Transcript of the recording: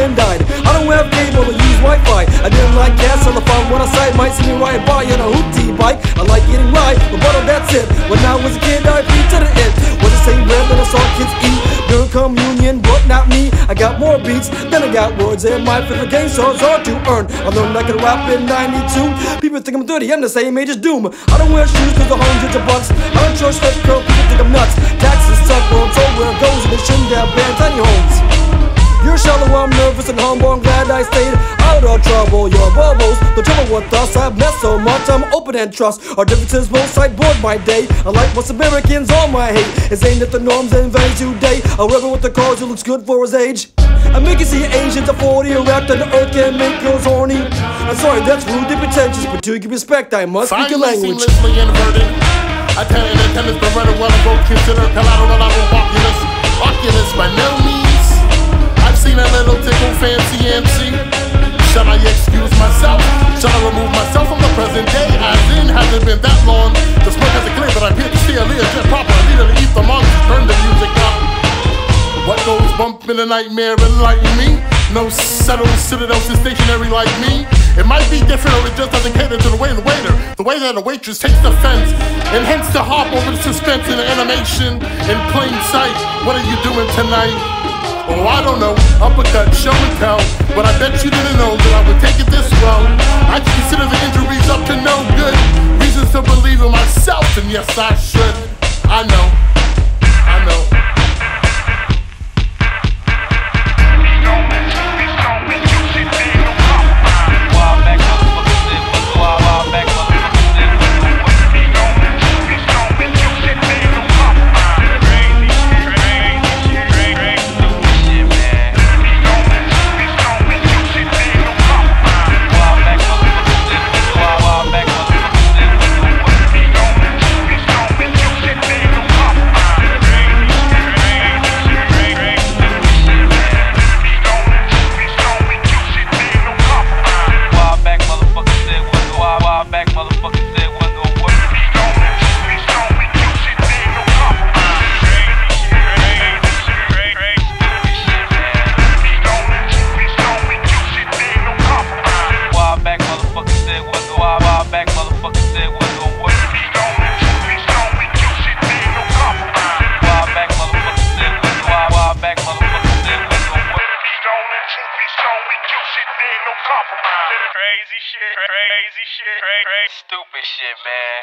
and died. I don't have cable or use Wi-Fi. I didn't like gas on the phone when I sight. Might see me riding by in a hoopty bike. I like getting right, but that's it. When I was a kid, I beat to the end. Was the same bread that I saw kids eat during communion, but not me. I got more beats than I got words in my favorite game, so it's hard to earn. I learned I could rap in 92. People think I'm 30, I'm the same age as Doom. I don't wear shoes cause they're hundreds of bucks. I don't charge fresh curl, people think I'm nuts. Taxes suck, well I'm told where it goes, and they shouldn't have banned tiny homes. You're shallow, I'm nervous and humble, I'm glad I stayed out of trouble. You're bubbles, don't tell me what thus I've met so much, I'm open and trust. Our differences both sideboard my day. I like most Americans, all my hate is aimed at the norms and values today. A rebel with the cars who looks good for his age. I make you see Asians at 40 around the earth can make girls horny. I'm sorry, that's rude and pretentious, but to give respect, I must speak your language. Seamlessly inverted. I tell you, the attendance, but running well, I won't consider collateral, I will Oculus by no means. I've seen a little tickle fancy MC. Shall I excuse myself? Shall I remove myself from the present day? As in, hasn't been that long. The smoke hasn't cleared, but I appear to see a Leah jet proper. I need to eat the monkeys, turn the music up. What goes bump in a nightmare, enlighten me. No settled citadel stationary like me. It might be different or it just doesn't cater to the way of the waiter. The way that a waitress takes offense, and hence to hop over the suspense in the animation in plain sight. What are you doing tonight? Oh, I don't know, uppercut, show and tell. But I bet you didn't know that I would take it this well. I consider the injuries up to no good. Reasons to believe in myself, and yes I should. I know, I know. Crazy shit, stupid shit, man.